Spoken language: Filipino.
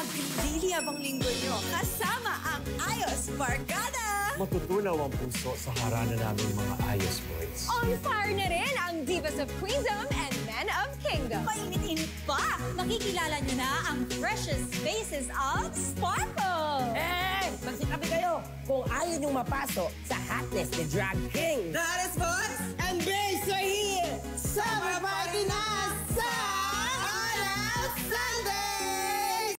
Mabilili-abang linggo nyo kasama ang Ayos Barkada! Matutunaw ang puso sa harana namin mga Ayos Boys. On fire na rin ang Divas of Queendom and Men of Kingdom. Mainit-init pa! Makikilala nyo na ang precious faces of Sparkle! Magsikapi kayo kung ayaw niyong mapasok sa hotness ni Drag King.